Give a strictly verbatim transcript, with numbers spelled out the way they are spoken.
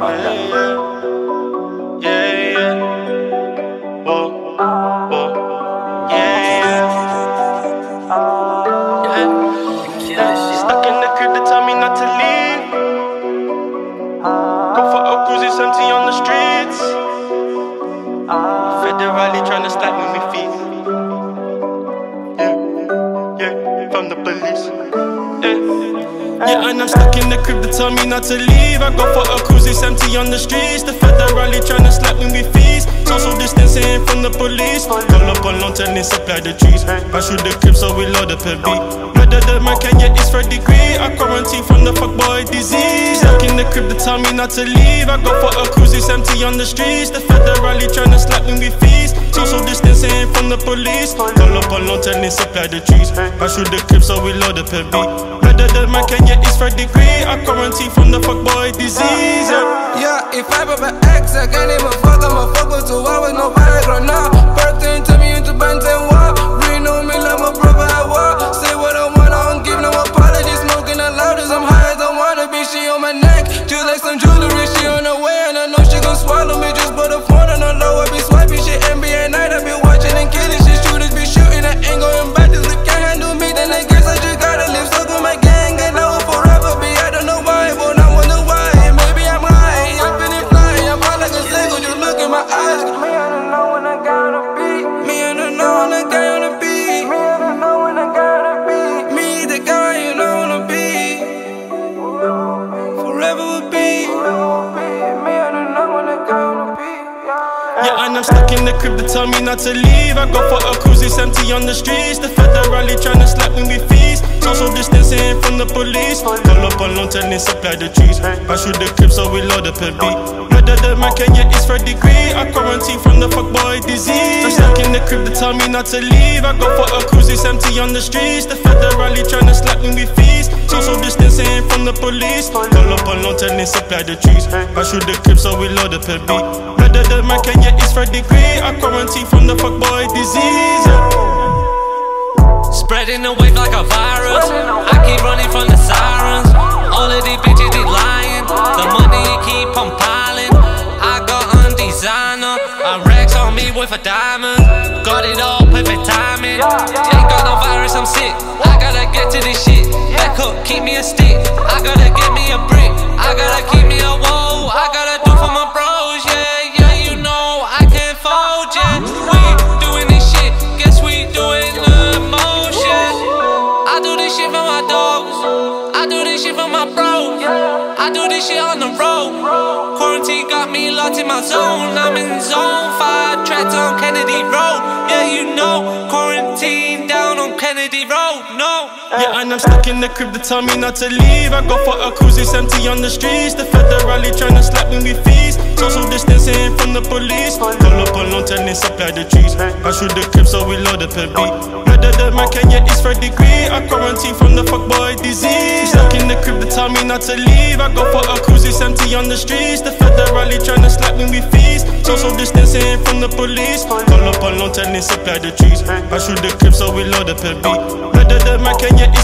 Yeah, yeah. Whoa, whoa. Yeah, yeah. Yeah. Stuck in the crib, they tell me not to leave. Go for a cruise, it's empty on the streets. Federally tryna slap me with feet. Yeah, yeah, from the police. Yeah. Yeah, and I'm stuck in the crib, they tell me not to leave. I go for a cruise, it's empty on the streets. The federally tryna slap me with fees. Social distancing from the police. Call up on long telling supply the trees. I shoot the crib so we load up a beat. Murder the man, Kenya is third degree. I quarantine from the fuckboy disease. Stuck in the crib, they tell me not to leave. I go for a cruise, it's empty on the streets. The federally tryna slap me with fees. Social distancing from the police. Call up on long telling supply the trees. I shoot the crib so we load up a beat. Murder the man, Kenya is third degree. I quarantine from the fuckboy disease. Yeah, yeah, if I have an ex, I can't even fuck. I'm a fuck with two hours, no Viagra now. Birthday to me into Benton Walk. Read on me like my brother I walk. Say what I want, I don't give no apology. Smoking the loudest, I'm high as I wanna be. She on my neck, just like some jewelry. She on her way, and I know she gon' swallow me. Just put a phone on the low, I be swiping shit. N B A night, I be watching and killing shit. Shooters be shooting, I ain't going back. This lip can't handle me, then I guess I just gotta live stuck with my gang. And I will forever be, I don't know why, but I wonder why. Maybe I'm high, I'm feeling fly. I'm high like a single, just look in my eyes. Me, I don't know when I gotta be. Me, I don't know when I gotta be. Me, I don't know when I gotta be. Me, the guy you know wanna be. Forever will be. Me, I don't know when I gotta be. yeah, and I'm stuck in the crib, they tell me not to leave. I go for a cruise, it's empty on the streets. The federally tryna slap me with fees. Social distancing from the police. Call up on long telling supply the trees. I shoot the crib so we load up a beat. Murder the man, Kenya is third degree. I quarantine from the fuckboy disease. I'm stuck in the crib, they tell me not to leave. I go for a cruise, it's empty on the streets. The federally tryna slap me with fees. Social distancing from the police. Call up on long telling supply the trees. I shoot the crib so we load up a beat. Murder the man, Kenya is third degree. I quarantine from the fuckboy disease. Spreading the wave like a virus. I keep running from the sirens. All of these bitches, they lying. The money keep on piling. I got on designer. I racks on me with a diamond. Got it all, perfect timing. Ain't got no virus, I'm sick. I gotta get to this shit. Back up, keep me a stick. I gotta get me a brick. I gotta keep me a wall. I gotta do for my bros, yeah, yeah, you know I can't fold, yeah. We doing this shit, guess we doing the motion. I do this shit for my dogs. I do this shit for my bros. I do this shit on the road. Quarantine got me locked in my zone. I'm in zone five, trapped on Kennedy Road. Yeah, you know, quarantine down on Kennedy Road, no. Yeah, and I'm stuck in the crib, they tell me not to leave. I go for a cruise, it's empty on the streets. The federally tryna slap me with fees. Social distancing from the police. Call up on long telling supply the trees. I shoot the crib so we load up a beat. Murder the man, Kenya is third degree. I quarantine from the fuckboy disease. Stuck in the crib, they tell me not to leave. I go for a cruise, it's empty on the streets. The federally tryna slap me with fees. Social distancing from the police. Call up on long telling supply the trees. I shoot the crib so we load up a beat. Murder the man, Kenya